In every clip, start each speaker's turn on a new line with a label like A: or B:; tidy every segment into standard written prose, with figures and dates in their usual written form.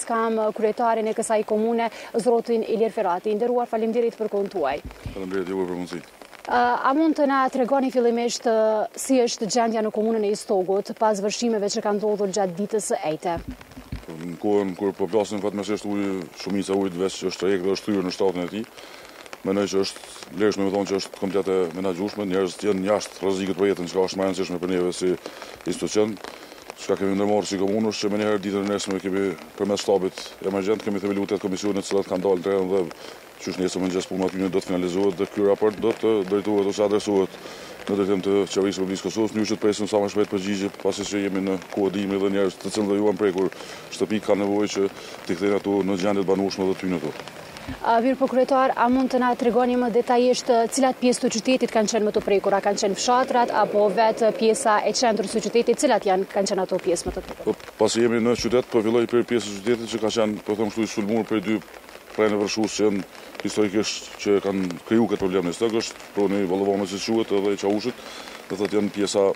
A: kam kryetarin e kësaj komune, zotin Ilir Ferrati. Nderuar, faleminderit për kohën tuaj.
B: Faleminderit juve për mundësi.
A: A mund të na tregoni fillimisht si është gjendja në komunën e Istogut pas vërshimeve që kanë ndodhur gjatë ditës së ejte?
B: Në kohën kur po plasim fatmirësisht shumica ujit veç që është rrek dhe është thyrë në shtatën e tij. Mendoj që është vlerëshme me thonë që është komplet e menaxhueshme, njerëzit janë jashtë rrezikut për jetën, që është më e rëndësishme për neve si institucion. Çka kemi ndërmarrë si komunë është që më njëherë ditën e nesërme kemi përmes shtabit emergjent kemi themeluar 8 komisione të cilat kanë dalë në teren dhe qysh nesër mëngjes puna aty do të finalizohet dhe ky raport do të drejtohet ose adresohet në drejtim të qeverisë së Republikës Kosovës, në që të presim sa më shpejt përgjigje, pasi që jemi në koodimi dhe njerëz të cilëve ju kanë prekur shtëpi kanë nevojë që t'i kthejnë ato në gjendje të banueshme dhe tynë ato.
A: Vir po kryetar, a mund të na tregoni më detajisht cilat pjesë të qytetit kanë qenë më të prekura, kanë qenë fshatrat apo vetë pjesa e qendrës së qytetit, cilat kanë qenë ato pjesë më të prekura?
B: Pasi jemi në qytet, po filloj për pjesën e qytetit që ka qenë, po them kështu, i sulmuar për dy prejnë vërshues që janë historikisht që kanë kriju këtë problem në stëk, është proni Vallëvonës që quhet edhe Qaushit, do thotë janë pjesa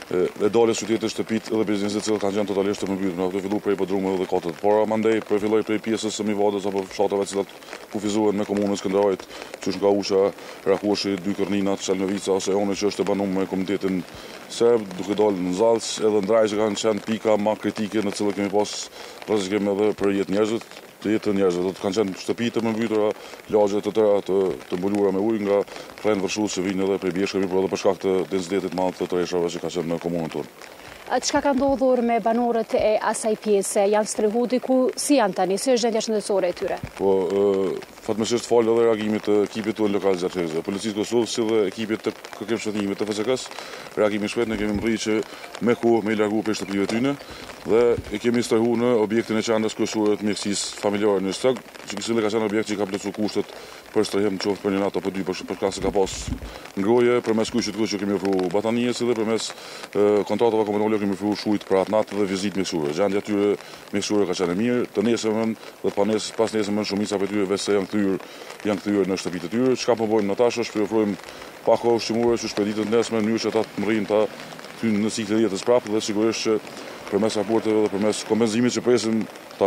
B: e dalës qytetit, shtëpit edhe bizneset që kanë qenë totalisht të mbyrë, ato fillu prej podrumeve dhe kotët. Por mandej po filloj prej pjesës së Mivadës apo fshatave të cilat kufizohen me komunën Skënderajit, që nga Usha, Rakoshi, dy Kërninat, Shalnovica ose One që është e banuar me komunitetin serb, duke dalë në Zallës, edhe ndraj që kanë qenë pika më kritike në të cilat kemi pas rrezikim edhe për jetë njerëzit. Të jetë njerëzve, do të kanë qenë shtëpi të mbyrtura, lagje të tëra të mbuluara me ujë nga prejnë vërshues që vinë edhe prej bjeshkëve, por edhe për shkak të densitetit të madh të tëreshave që ka qenë në komunën tonë.
A: Çka ka ndodhur me banorët e asaj pjese? Janë strehu diku, si janë tani? Si është gjendja shëndetësore e tyre?
B: Po, fatmirësisht falë edhe reagimit të ekipit tonë lokal zjarrëzë, Policisë Kosovës si dhe ekipit të kërkimshëtimit të FSK-s, reagimi shpejt ne kemi mbërri që me i largu për shtëpive tyne dhe e kemi strehu në objektin e qendrës kryesore të mjekësisë familjare në Stok, që ka qenë objekt që ka plotësuar kushtet për strehim qoftë për një natë apo dy, për shkak se ka pas ngroje përmes kyçit që kemi ofruar batanie si dhe përmes kontratave komunale kemi ofruar shujt për atë natë dhe vizitë mjekësore. Gjendja e tyre mjekësore ka qenë e mirë, të nesërmen dhe pas nesërmen shumica prej tyre vetë janë kthyer në shtëpitë e tyre. Çka po bëjmë në tash është të ofrojmë pak kohë ushqimore që shpeditë të nesërmen në mënyrë që ata të mrrin ta hyn në ciklin e jetës prapë dhe sigurisht që përmes raporteve dhe përmes kompenzimit që presim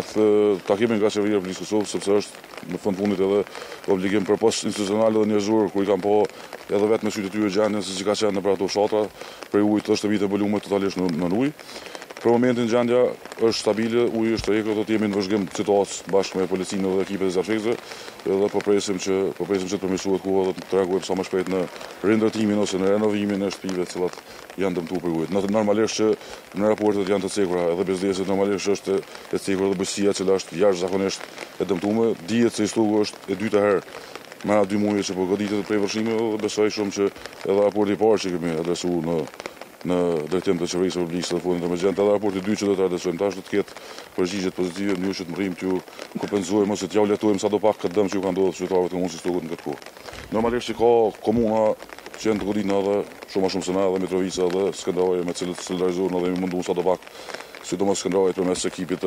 B: ta kemi nga qeveria e Republikës Kosovës, sepse është në fundit edhe obligim për post institucional dhe njerëzor kur i kanë po edhe vetë me sytë e tyre gjendjen se si ka qenë nëpër ato fshatra, për ujë të shtëpitë e mbuluara totalisht në ujë. Për momentin gjendja është stabile, uji është rregull, do të jemi në vëzhgim të situatës bashkë me policinë dhe ekipet e zjarrëzë, edhe po presim që të përmirësohet koha dhe të reagojmë sa më shpejt në rindërtimin ose në renovimin e shtëpive të cilat janë dëmtuar për ujë. Normalisht që në raportet janë të cekura, edhe bizneset normalisht është e cekur dhe bujësia që është jashtëzakonisht e dëmtuar. Dihet se Istogu është e dyta herë me 2 muaj që po goditet prej vërshimeve dhe besoj shumë që edhe raporti i parë që kemi adresuar në drejtim të qeverisë së Republikës së fundit emergjent, edhe raporti i dytë që do të adresojmë tash do të ketë përgjigje pozitive në mënyrë që të mrrim t'ju kompenzojmë ose t'ju letojmë sadopak këtë dëm që ju ka ndodhur qytetarëve të komunës së Istogut në këtë kohë. Normalisht që ka komuna që janë të goditna edhe shumë se na edhe Mitrovica dhe Skënderaj me cilët solidarizohen dhe munduan sadopak, sidomos Skënderaj përmes ekipit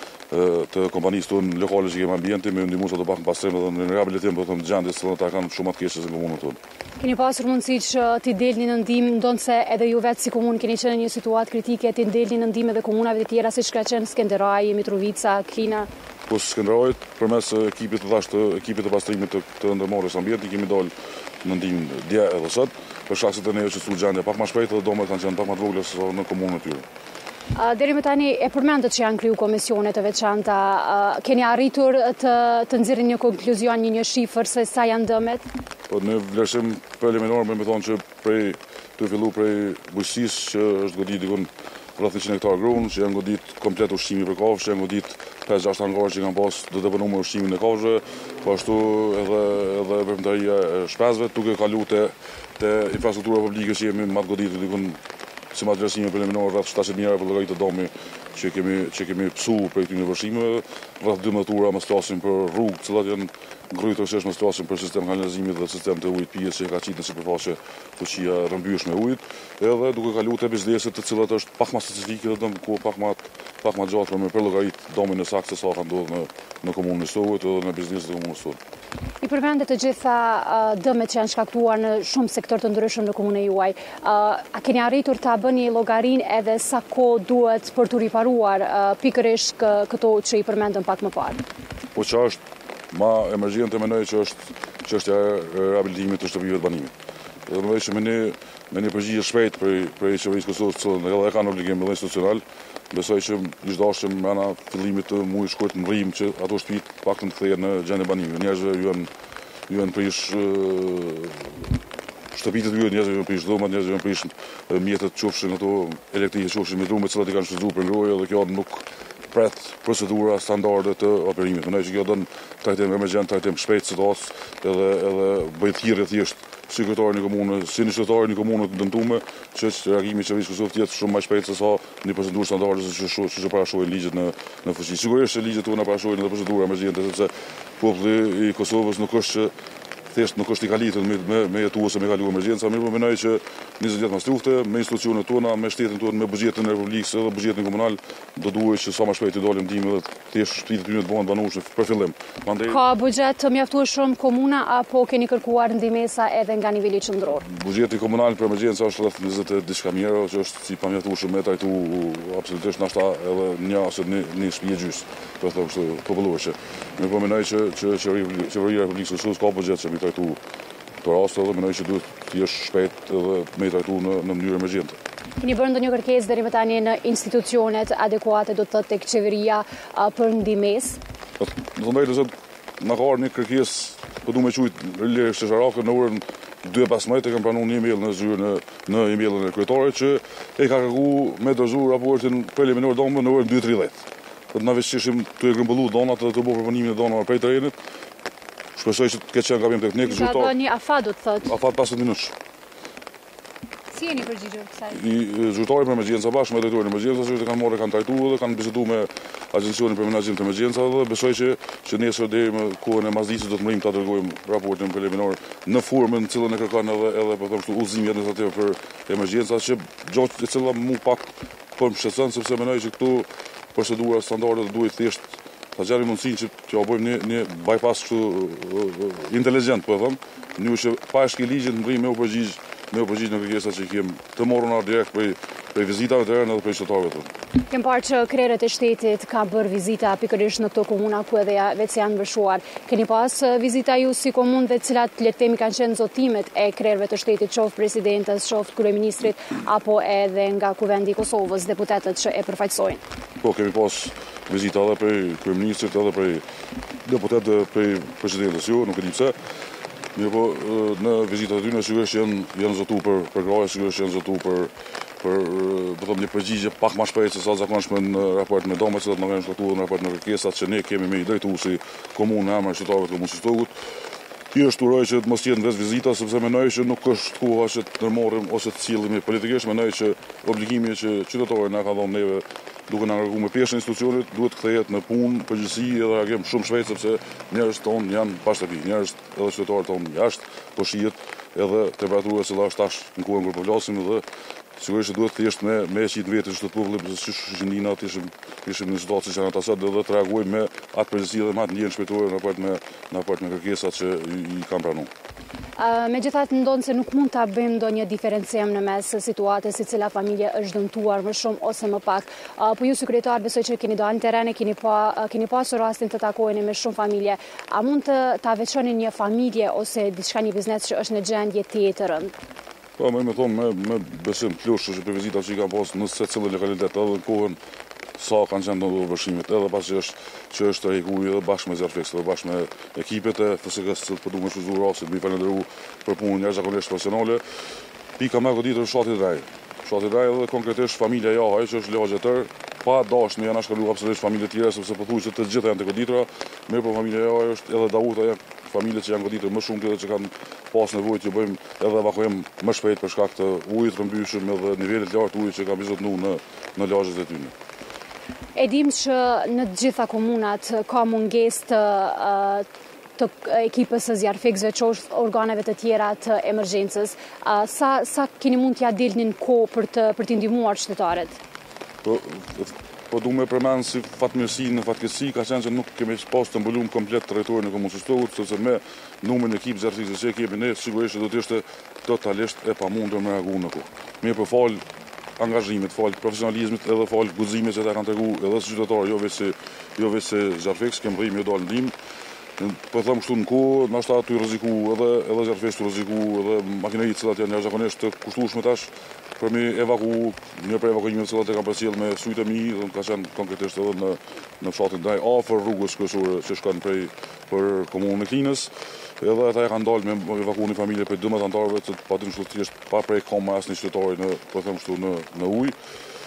B: të kompanisë tonë lokale që kemi ambienti me ndihmuar sadopak në pastrim dhe në rehabilitim të gjendjes që ata kanë shumë të keqe në komunën tonë.
A: Keni pasur mundësi që t'i delni në ndihmë, ndonse edhe ju vetë si komunë keni qenë në një situatë kritike, t'i delni në ndihmë edhe komunave të tjera siç ka qenë Skënderaj, Mitrovica, Klina?
B: Po Skënderajit përmes ekipit të pastrimit të ndërmarrjes ambienti kemi dalë në ndihmë dje edhe sot, për shkak se të neve që su gjendja pak më shpejt dhe domet kanë qenë pak më të vogla se në komunën e tyre.
A: Deri më tani e përmendët që janë kriju komisione të veçanta, keni arritur të nxjerrni një konkluzion, një shifër se sa janë dëmet?
B: Po në vlerësim preliminar më thonë që të fillu prej bujqësisë që është godit dikun rreth 100 hektar grunë, që janë godit komplet ushqimi për kafshë, janë godit 5-6 hangarë që kanë pas do të punuar me ushqimin e kafshëve, po ashtu edhe veprimtaria e shpesëve, duke kaluar te infrastruktura publike që jemi më të goditur dikun si madhësimi preliminar rreth 70.000 euro për llogarit të domi që kemi psu për këtyre vërshimeve, rreth 12 ura më flasim për rrugë, të cilat janë Ngrytërsisht mos flasim për sistem kanalizimit dhe sistem të ujit pijes që ka qitë në sipërfaqe fuqia rrëmbyeshme e ujit, edhe duke kaluar te bizneset të cilat është pak më specifike dhe ku pak më gjatë për me përllogarit domin e saktë se sa ka ndodhur në komunën e Stovut edhe në bizneset e komunës tonë.
A: I përmendet të gjitha dëmet që janë shkaktuar në shumë sektor të ndryshëm në komunën juaj. A keni arritur ta bëni llogarinë edhe sa kohë duhet për të riparuar pikërisht këto që i përmendëm pak më parë?
B: Po që është ma emergjente mendoj që është çështja e rehabilitimit të shtëpive të banimit. Dhe mendoj që me një përgjigje shpejt për qeverisë Kosovës, që e kanë obligim edhe institucional, besoj që ish dashëm ana fillimit të muajit shkurt në rrim që ato shtëpi paktën të kthehen në gjendje banimi. Njerëzve janë prish shtëpitë të tyre, njerëzve janë prish dhomat, njerëzve janë prish mjetet qofshin ato elektrike, qofshin me drumë, të cilat i kanë shfrytzuar për ngrohje dhe kjo nuk pret procedura standarde të operimit. Mendoj që kjo don trajtim emergjent, trajtim shpejt situatës edhe bëj thirrje thjesht sekretarin e komunës, sinjeshtarin e komunës të dëmtuar, që reagimi i qeverisë Kosovës të jetë shumë më shpejt se sa një procedurë standarde që parashohin ligjet në fuqi. Sigurisht se ligjet tona parashohin edhe procedura emergjente, sepse populli i Kosovës nuk është thjesht nuk është i kalitur me jetu ose me kaluar emergjenca, mirë po mendoj që 20 vjet pas lufte, me institucionet tona, me shtetin tonë, me buxhetin e Republikës edhe buxhetin komunal, do duhet që sa më shpejt të dalim ndihmë dhe thjesht shtëpitë tyre të bëhen banueshme për fillim.
A: Ka buxhet të mjaftueshëm komuna apo keni kërkuar ndihmesa edhe nga niveli qendror?
B: Buxheti komunal për emergjenca është rreth 20 diçka mijë euro, që është si pa mjaftueshëm me trajtu absolutisht ndoshta edhe një ose një shtëpi gjys, po them kështu populluese. Mirë po mendoj që qeveria e Republikës së Kosovës ka buxhet që trajtu të raste dhe mendoj që duhet të jesh shpejt edhe me trajtu në mënyrë emergjente.
A: Keni bërë ndonjë kërkesë deri më tani në institucionet adekuate, do të thotë tek qeveria për ndihmesë?
B: Do të thotë se na ka ardhur një kërkesë, po duam të quajt Ilir Shezarakën në orën 2:15 e kanë pranuar një email në zyrën në emailin e kryetarit që e ka kërkuar me dorëzuar raportin preliminar domë në orën 2:30. Do të na vështirësim të grëmbullu donat dhe të bëjmë proponimin e donave prej terrenit. Shpresoj që të ketë qenë gabim teknik
A: zyrtar. Ka dhënë afat, do të thotë.
B: Afat 15 minutë.
A: Si jeni përgjigjur kësaj?
B: Zyrtari për emergjenca bashkë me drejtorin e emergjencës që kanë trajtuar dhe kanë biseduar me Agjencionin për Menaxhim të Emergjencave dhe besoj që nesër deri më kohën e masdisë do të mrim ta dërgojmë raportin preliminar në formën në cilën e kërkon edhe po them kështu udhëzimi administrativ për emergjenca që gjatë e cila mu pak po më shqetëson sepse mendoj që këtu procedura standarde duhet thjesht ta gjejmë mundësinë që t'ja bëjmë një bypass kështu inteligjent, po them, në që pa shkel ligjit mrim me u përgjigj në kërkesat që kemi të moruna direkt prej vizitave të rënë edhe prej qytetarëve tonë.
A: Kem parë që krerët e shtetit ka bërë vizita pikërisht në këto komuna ku edhe vetë janë vëshuar. Keni pas vizita ju si komunë dhe cilat le të themi kanë qenë zotimet e krerëve të shtetit, qoftë presidentës, qoftë kryeministrit apo edhe nga Kuvendi i Kosovës, deputetët që e përfaqësojnë?
B: Po, kemi pas vizita edhe prej kryeministrit edhe prej deputetëve prej presidentës ju, nuk e di pse. Mirë po, në vizitat e tyre sigurisht janë zotu për graje, sigurisht janë zotu për një përgjigje pak më shpejt se sa zakonshme në raport me domet që do të na kanë shkaktuar në raport me kërkesat që ne kemi me i drejtu si komunë në emër qytetarëve të komunës së Stogut. Thjesht uroj që të mos jenë vetë vizita sepse mendoj që nuk është koha që të ndërmarrim ose të sillemi politikisht, mendoj që obligimi që qytetarët na ka dhënë neve duke na ngarkuar me peshë institucionit duhet kthehet në punë, përgjegjësi edhe reagim shumë shpejt sepse njerëzit tonë janë pa shtëpi, njerëzit edhe qytetarët tonë jashtë, po shihet edhe temperatura që është tash në kohën kur po flasim dhe sigurisht duhet thjesht me qitë vetë që të popullit që shëndina të ishim në situatë që janë atasat dhe të reagojmë me atë përgjësi dhe me atë ndjenë shpejtore në raport me kërkesat që i kam pranu.
A: Megjithatë ndonë se nuk mund ta bëjmë ndonjë diferencim në mes situatës si cila familje është dëmtuar më shumë ose më pak. Po ju si kryetar besoj që keni dalë në terren, keni pasur rastin të takoheni me shumë familje. A mund ta veçoni një familje ose diçka një biznes që është në gjendje të rëndë?
B: Po, me thonë me besim plush që për vizitat që i kam pas në secilën lokalitet edhe në kohën sa kanë qenë në vëshimit, edhe pas që është trajkuar edhe bashkë me Zerfex, edhe bashkë me ekipet e FSK-s që po duam të shfrytëzuar rastin, më falenderoj për punën jashtëzakonisht profesionale. Pika më e goditër fshati Draj. Fshati Draj edhe konkretisht familja Jahaj që është lagje tër, pa dashme janë shkaluar absolutisht familje të tjera sepse pothuajse të gjitha janë të goditra, mirë po familja Jahaj është edhe Dauta janë familje që janë goditur më shumë këtë që kanë pas nevojë të bëjmë edhe evakuim më shpejt për shkak të ujit rrëmbyeshëm edhe nivelit të lartë ujit që ka bizotnuar në lagjet e tyre.
A: E dim që në të gjitha komunat ka mungesë të ekipës së zjarfikësve, që është organeve të tjera të emergjencës. Sa keni mund t'ja dilni në kohë për t'i ndihmuar qytetarët?
B: Po du me përmenë si fatmirësi në fatkeqësi, ka qenë që nuk kemi pas të mbuluar komplet territorin e komunës së Shtogut, sepse me numrin e ekipit zjarfikës që kemi ne, sigurisht do të ishte totalisht e pamundur me reaguar në kohë. Mirë po fal angazhimit, fal profesionalizmit edhe fal guximit që ta kanë treguar edhe qytetarë, jo vetë zjarfikës, kemi rrimë jo dalë ndihmë. Po them kështu në kohë, ndoshta aty rreziku edhe zjarfikës rreziku edhe makineritë që janë jashtëzakonisht të kushtueshme tash për me evaku, një për evakuimin që kanë përcjell me sujtë e mi, dhe ka qenë konkretisht edhe në fshatin ndaj afër rrugës kryesore që shkon për komunën e Klinës. Edhe ata kanë dalë me evakuimin e familje për 12 anëtarëve që patyn thjesht pa prej koma asnjë qytetari në ujë.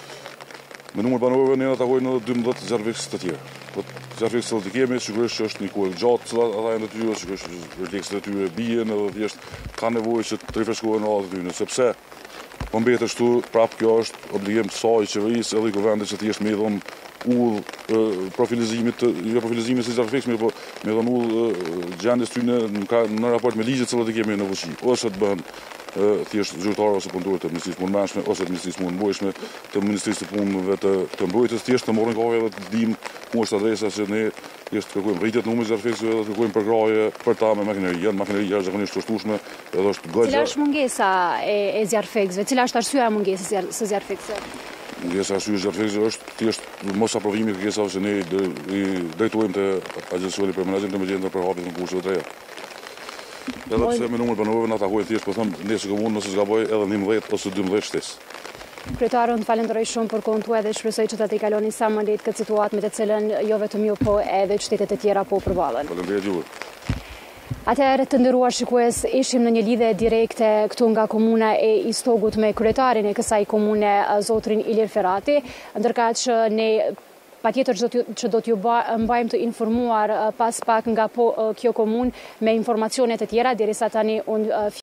B: Me numër banorëve ne takojnë edhe 12 zjarfikës të tjerë. Zjarfikës që kemi, sigurisht që është një kohë gjatë që ata janë detyrë, sigurisht reflekset e tyre bien edhe thjesht ka nevojë që të rifreskohen radhët e tyre, sepse po mbetet ashtu, prapë kjo është obligim të saj qeverisë edhe i kuvendit që thjesht me i dhon profilizimit si zjarfikës, po me dhon gjendjes tyre në raport me ligjet që kemi në fuqi, ose të bëhen thjesht zyrtarë ose punëtorë të Ministrisë Punë Brendshme ose të Ministrisë Punë Mbrojtshme, të Ministrisë të Punëve të Mbrojtjes, thjesht të morrin kohë edhe të dimë ku është adresa që ne thjesht kërkojmë rritjet numrit zjarfikësve dhe kërkojmë përkraje për ta me makineri. Janë makineri jashtëzakonisht të shtueshme, edhe është goxha.
A: Cila është mungesa e zjarfikësve? Cila është arsyeja e mungesës së zjarfikësve?
B: Mungesa e arsyeja e zjarfikësve është thjesht mos aprovimi i kërkesave që ne i drejtojmë te Agjencia për Menaxhim të Emergjencave për hapjen e konkurseve të reja. Edhe pse me numër banorëve na takojnë thjesht, po them, nesër komunë nëse zgaboj edhe 11 ose 12 shtesë.
A: Kryetarën, falenderoj shumë për kohën tuaj dhe shpresoj që ta tejkaloni sa më lehtë këtë situatë me të cilën jo vetëm ju, po edhe qytetet e tjera po përballen.
B: Faleminderit juve.
A: Atëherë, të nderuar shikues, ishim në një lidhje direkte këtu nga komuna e Istogut me kryetarin e kësaj komune, zotrin Ilir Ferrati, ndërkaq që ne patjetër që do t'ju mbajmë të informuar pas pak nga kjo komunë me informacione të tjera, derisa tani unë